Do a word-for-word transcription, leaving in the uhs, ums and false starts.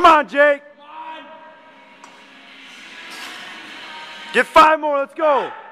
on, Jake. Come on. Get five more, let's go.